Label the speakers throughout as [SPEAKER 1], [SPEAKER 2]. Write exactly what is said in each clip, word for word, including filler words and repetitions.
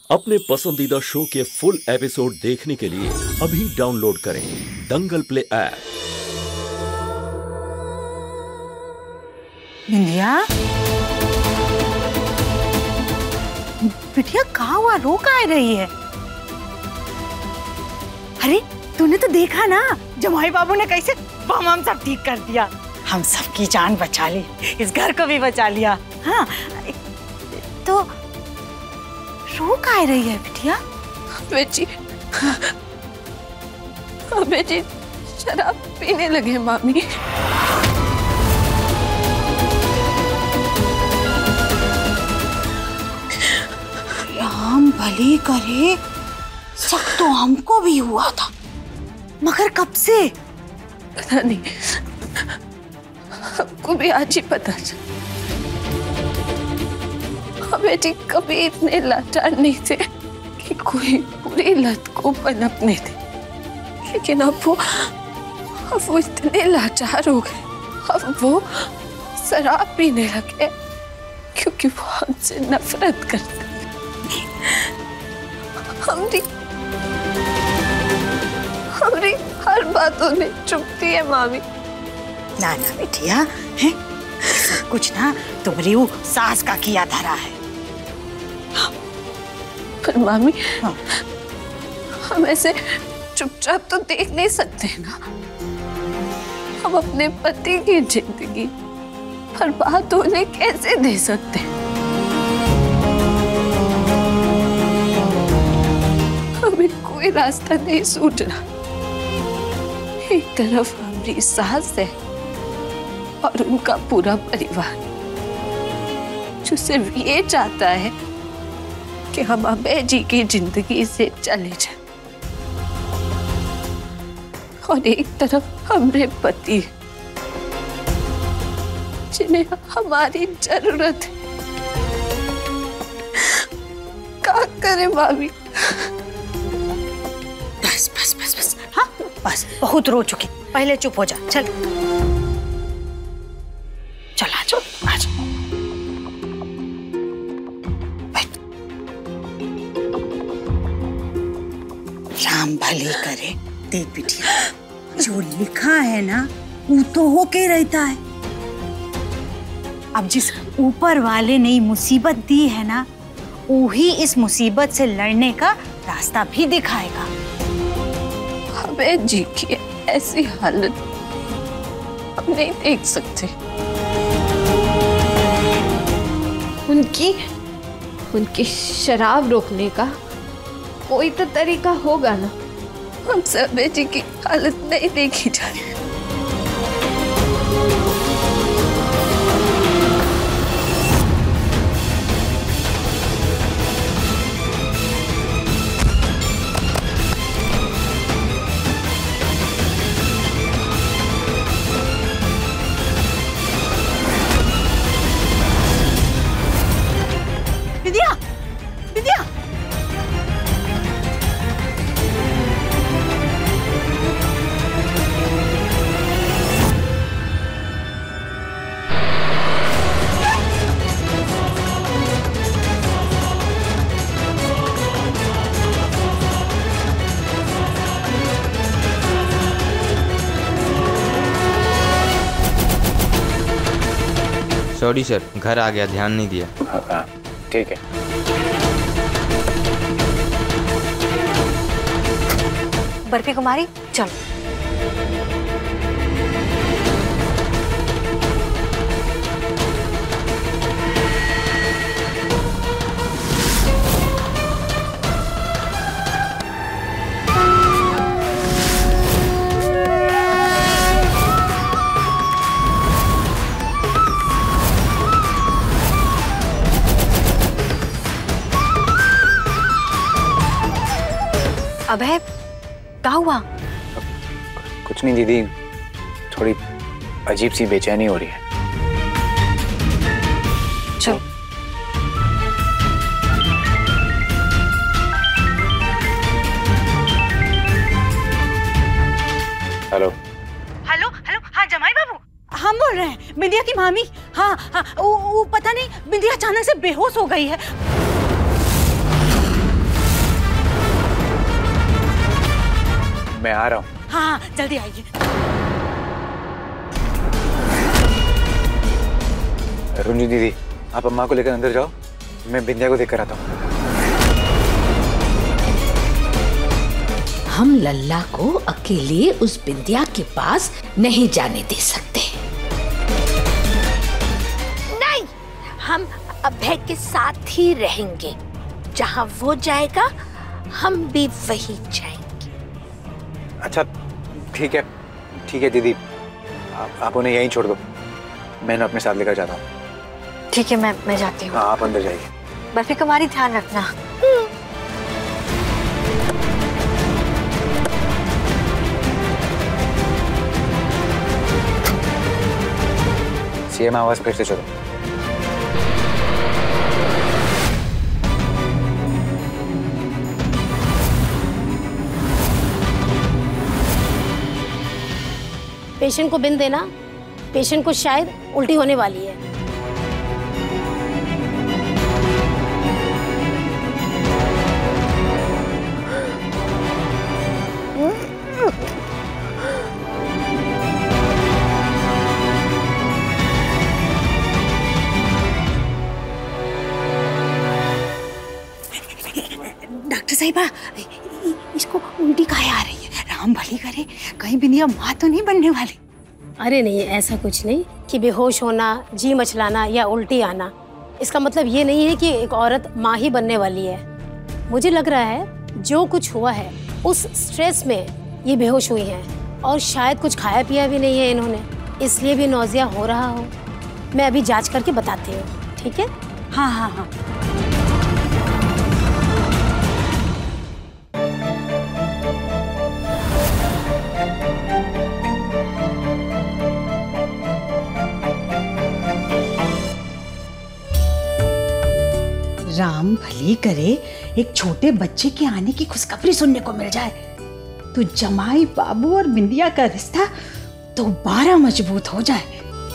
[SPEAKER 1] अपने पसंदीदा शो के फुल एपिसोड देखने के लिए अभी डाउनलोड करें दंगल प्ले ऐप।
[SPEAKER 2] बिंदिया, बिटिया कहाँ हुआ? रो कहाँ रही है? अरे तूने तो देखा ना, जमाई बाबू ने कैसे बम हम सब ठीक कर दिया। हम सबकी जान बचा ली, इस घर को भी बचा लिया। हाँ तो रो कहाँ रही है बिटिया?
[SPEAKER 3] बेटी, बेटी शराब पीने लगे मामी।
[SPEAKER 2] राम भली करे, शक तो हमको भी हुआ था, मगर कब से?
[SPEAKER 3] पता नहीं, हमको भी आज ही पता चला। बेटी कभी इतने लाचार नहीं थे कि कोई पूरी लत को पनपने दे, लेकिन अब वो अब वो इतने लाचार हो गए, अब वो शराब पीने लगे क्योंकि वो हमसे नफरत करते। हमारी हमारी हर बातों में चुपती है मामी।
[SPEAKER 2] ना ना बिटिया, है सब कुछ ना तुम्हारी वो सास का किया धरा है।
[SPEAKER 3] पर मामी,
[SPEAKER 2] हाँ।
[SPEAKER 3] हम ऐसे चुपचाप तो देख नहीं सकते ना। हम अपने पति की जिंदगी बर्बाद होने कैसे दे सकते? हमें कोई रास्ता नहीं सूझ रहा। एक तरफ हमारी सास है और उनका पूरा परिवार जो सिर्फ ये चाहता है कि हम अभय जी की जिंदगी से चले जाएं, और एक तरफ हमारे पति जिन्हें हमारी जरूरत है। क्या करें मामी?
[SPEAKER 2] बस बस बस बस, हाँ बस, बहुत रो चुकी, पहले चुप हो जा। चल चल आ जाओ, आ जाओ। राम भली करे। देख बिटिया, जो लिखा है ना वो तो होके रहता है। अब जिस ऊपर वाले ने मुसीबत दी है ना, वही इस मुसीबत से लड़ने का रास्ता भी दिखाएगा।
[SPEAKER 3] अभय जी की ऐसी हालत हम नहीं देख सकते।
[SPEAKER 4] उनकी उनकी शराब रोकने का कोई तो तरीका होगा ना।
[SPEAKER 3] हमसे अभय जी की हालत नहीं देखी जा रही।
[SPEAKER 2] बिंदिया, बिंदिया,
[SPEAKER 5] सॉरी सर, घर आ गया, ध्यान नहीं दिया।
[SPEAKER 6] हाँ ठीक है।
[SPEAKER 2] बर्फी कुमारी चलो। अभय, क्या हुआ?
[SPEAKER 6] कुछ नहीं दीदी, थोड़ी अजीब सी बेचैनी हो रही है।
[SPEAKER 2] चल।
[SPEAKER 6] हेलो
[SPEAKER 2] हेलो हेलो, हाँ जमाई बाबू, हम बोल रहे हैं, बिंदिया की मामी। हाँ हाँ, वो, वो पता नहीं, बिंदिया अचानक से बेहोश हो गई है। जल्दी आइए।
[SPEAKER 6] रुंजी दीदी, आप अम्मा को लेकर अंदर जाओ, मैं बिंदिया को देख कर आता हूँ।
[SPEAKER 7] हम लल्ला को अकेले उस बिंदिया के पास नहीं जाने दे सकते। नहीं, हम अभय के साथ ही रहेंगे। जहाँ वो जाएगा हम भी वही जाएंगे।
[SPEAKER 6] अच्छा ठीक है, ठीक है दीदी, आप, आप उन्हें यहीं छोड़ दो, मैं इन्हें अपने साथ लेकर जाता हूँ।
[SPEAKER 2] ठीक है, मैं मैं जाती हूँ।
[SPEAKER 6] हाँ, आप अंदर जाइए।
[SPEAKER 2] बर्फी कुमारी, ध्यान रखना।
[SPEAKER 6] सीएम आवाज फिर से चलो।
[SPEAKER 8] पेशेंट को बिन देना, पेशेंट को शायद उल्टी होने वाली है।
[SPEAKER 2] डॉक्टर साहिबा, इसको उल्टी काहे आ रही है? राम भली करे, कहीं बिंदिया माँ तो नहीं बनने वाली।
[SPEAKER 8] अरे नहीं, ऐसा कुछ नहीं कि बेहोश होना, जी मचलाना या उल्टी आना, इसका मतलब ये नहीं है कि एक औरत माँ ही बनने वाली है। मुझे लग रहा है जो कुछ हुआ है उस स्ट्रेस में ये बेहोश हुई हैं और शायद कुछ खाया पिया भी नहीं है इन्होंने, इसलिए भी नौजिया हो रहा हो। मैं अभी जांच करके बताती हूँ, ठीक है?
[SPEAKER 2] हाँ हाँ हाँ। राम भली करे, एक छोटे बच्चे के आने की खुशखबरी सुनने को मिल जाए तो जमाई बाबू और बिंदिया का रिश्ता दोबारा मजबूत हो जाए।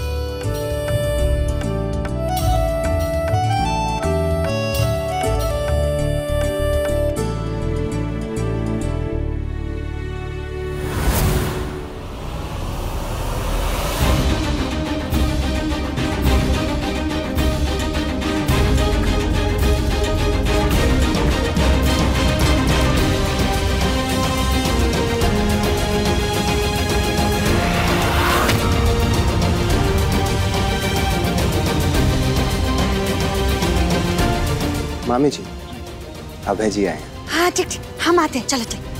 [SPEAKER 6] मामी जी, अभय जी आए हैं।
[SPEAKER 2] हाँ ठीक ठीक, हम आते हैं, चलो चलो।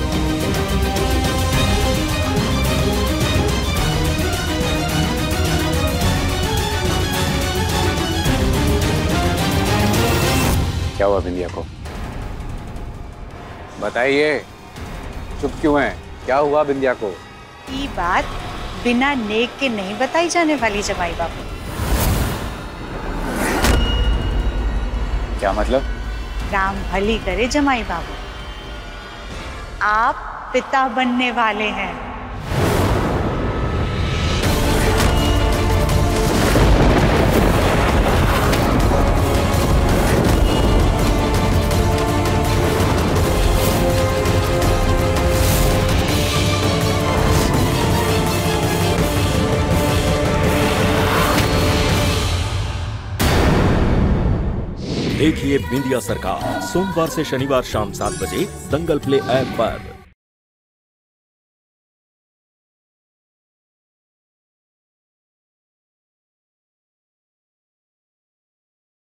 [SPEAKER 6] क्या हुआ बिंदिया को? बताइए, चुप क्यों हैं? क्या हुआ बिंदिया को?
[SPEAKER 2] ये बात बिना नेक के नहीं बताई जाने वाली जमाई बाबू।
[SPEAKER 6] क्या मतलब?
[SPEAKER 2] राम भली करे जमाई बाबू, आप पिता बनने वाले हैं।
[SPEAKER 1] देखिए बिंदिया सरकार सोमवार से शनिवार शाम सात बजे दंगल प्ले ऐप पर।